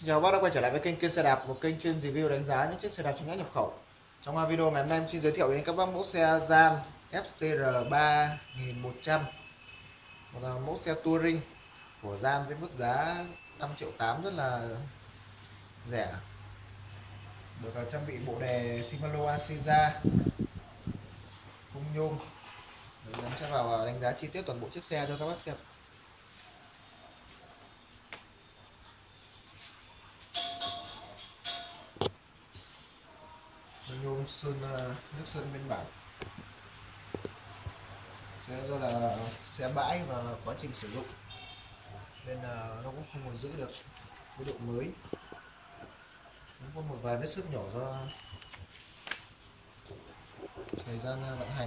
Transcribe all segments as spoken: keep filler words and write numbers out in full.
Xin chào các bác đã quay trở lại với kênh Kiên Xe Đạp, một kênh chuyên review đánh giá những chiếc xe đạp chính hãng nhập khẩu. Trong video ngày hôm nay em xin giới thiệu đến các bác mẫu xe gian F C R ba nghìn một trăm, một là mẫu xe touring của gian với mức giá năm triệu tám rất là rẻ. Được trang bị bộ đề Shimano Asiza khung nhôm. Em sẽ vào đánh giá chi tiết toàn bộ chiếc xe cho các bác xem. Nhôm sơn nước sơn nguyên bản, sẽ do là xe bãi và quá trình sử dụng nên là nó cũng không còn giữ được cái độ mới, cũng có một vài vết xước nhỏ do thời gian vận hành.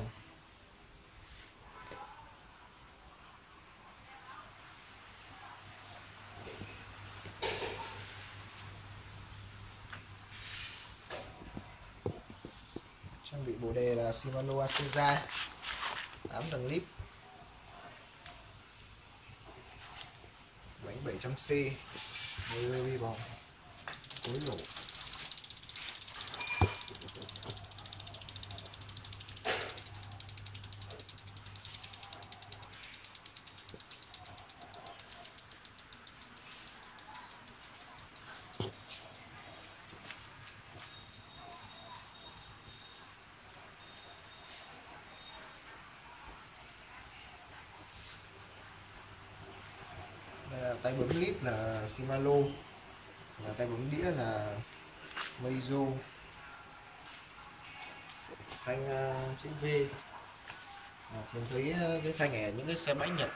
Trang bị bồ đề là Shimano Asiza tám tầng lip, bánh bảy trăm C, mười bi vòng, cối nổ. Tay bấm lip là Shimano, và tay bấm đĩa là Meizu, phanh uh, chữ V. À, thường thấy cái phanh này ở những cái xe bãi Nhật.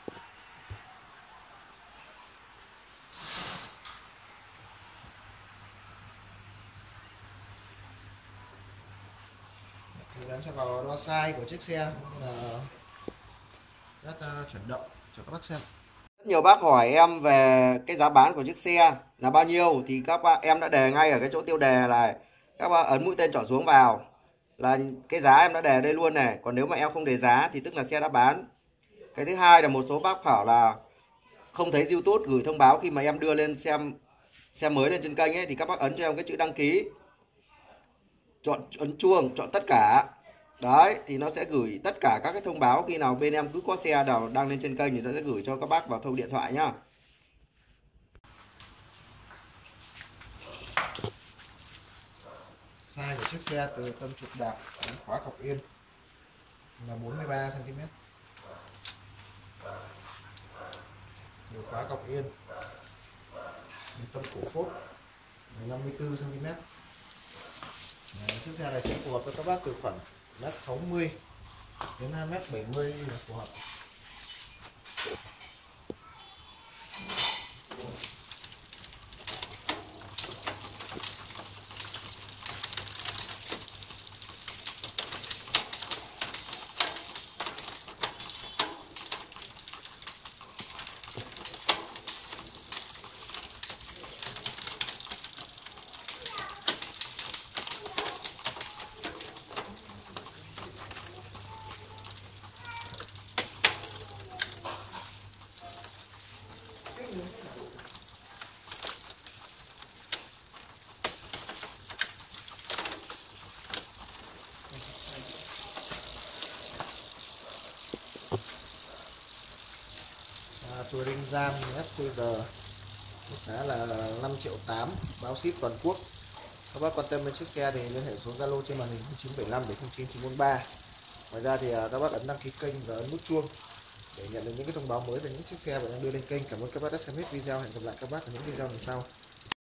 Thì em sẽ vào đo size của chiếc xe cũng là rất uh, chuyển động cho các bác xem. Rất nhiều bác hỏi em về cái giá bán của chiếc xe là bao nhiêu thì các bác em đã đề ngay ở cái chỗ tiêu đề này, các bác ấn mũi tên trỏ xuống vào là cái giá em đã đề đây luôn này. Còn nếu mà em không đề giá thì tức là xe đã bán. Cái thứ hai là một số bác bảo là không thấy YouTube gửi thông báo khi mà em đưa lên xem xe mới lên trên kênh ấy, thì các bác ấn cho em cái chữ đăng ký, chọn ấn chuông, chọn tất cả. Đấy, thì nó sẽ gửi tất cả các cái thông báo khi nào bên em cứ có xe nào đăng lên trên kênh thì nó sẽ gửi cho các bác vào thông điện thoại nhá. Size của chiếc xe từ tâm trục đạp đến khóa cọc yên là bốn mươi ba xăng ti mét, từ khóa cọc yên đến tâm cổ phốt là năm mươi tư xăng ti mét. Chiếc xe này sẽ phù hợp với các bác từ khoảng mét sáu mươi đến mét bảy mươi là phù hợp. Touring gian F C R giá là năm triệu tám, báo ship toàn quốc. Các bác quan tâm đến chiếc xe thì liên hệ số Zalo trên màn hình chín bảy năm bảy không chín chín bốn ba. Ngoài ra thì các bác ấn đăng ký kênh và ấn nút chuông để nhận được những cái thông báo mới về những chiếc xe mà đang đưa lên kênh. Cảm ơn các bác đã xem hết video. Hẹn gặp lại các bác ở những video lần sau.